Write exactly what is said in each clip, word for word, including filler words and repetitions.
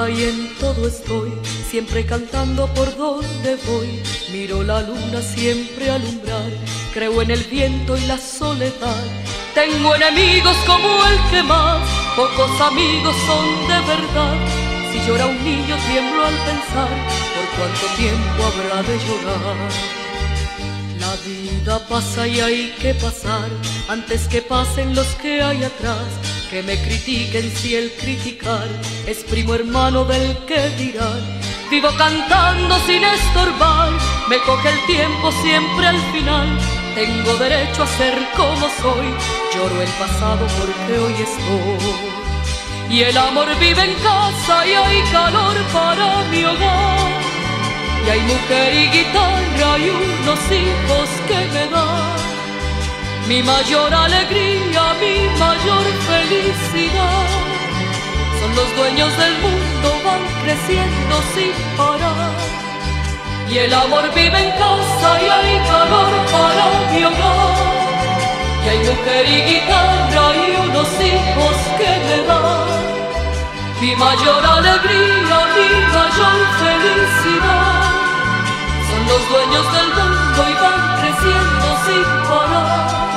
y en todo estoy, siempre cantando por donde voy. Miro la luna siempre alumbrar, creo en el viento y la soledad. Tengo enemigos como el que más, pocos amigos son de verdad. Si llora un niño tiemblo al pensar, por cuánto tiempo habrá de llorar. La vida pasa y hay que pasar, antes que pasen los que hay atrás. Que me critiquen si el criticar es primo hermano del que dirán. Vivo cantando sin estorbar, me coge el tiempo siempre al final. Tengo derecho a ser como soy, lloro el pasado porque hoy estoy. Y el amor vive en casa y hay calor para mi hogar. Y hay mujer y guitarra y unos hijos que me dan mi mayor alegría, mi mayor felicidad. Son los dueños del mundo, van creciendo sin parar. Y el amor vive en casa y hay calor para mi hogar. Y hay mujer y guitarra y unos hijos que me dan mi mayor alegría, mi mayor felicidad. Son los dueños del mundo y van creciendo sin parar.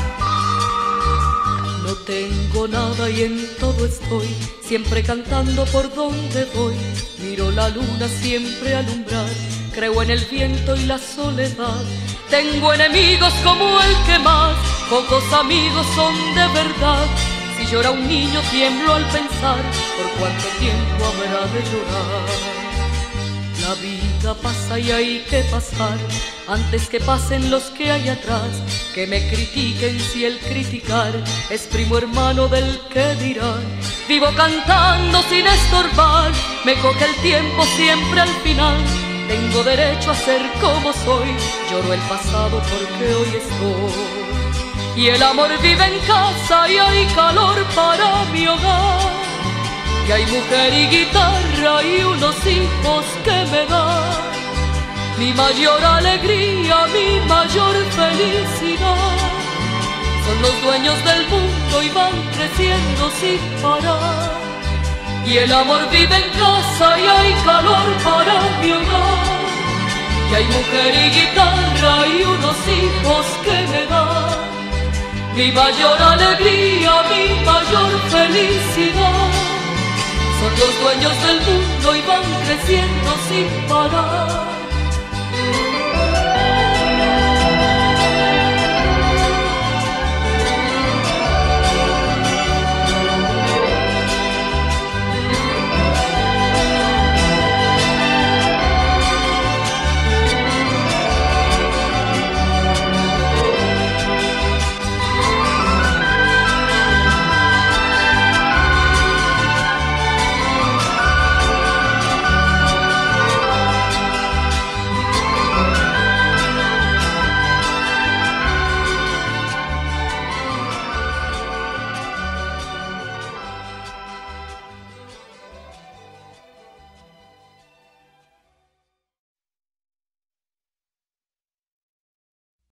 No tengo nada y en todo estoy, siempre cantando por donde voy. Miro la luna siempre alumbrar, creo en el viento y la soledad. Tengo enemigos como el que más, pocos amigos son de verdad. Si llora un niño tiemblo al pensar, por cuánto tiempo habrá de llorar. La vida pasa y hay que pasar, antes que pasen los que hay atrás. Que me critiquen si el criticar es primo hermano del que dirán. Vivo cantando sin estorbar, me coge el tiempo siempre al final. Tengo derecho a ser como soy, lloro el pasado porque hoy estoy. Y el amor vive en casa y hay calor para mi hogar. Y hay mujer y guitarra y unos hijos que me dan mi mayor alegría, mi mayor felicidad. Son los dueños del mundo y van creciendo sin parar. Y el amor vive en casa y hay calor para mi hogar. Y hay mujer y guitarra y unos hijos que me dan mi mayor alegría, mi mayor felicidad. Son los dueños del mundo y van creciendo sin parar.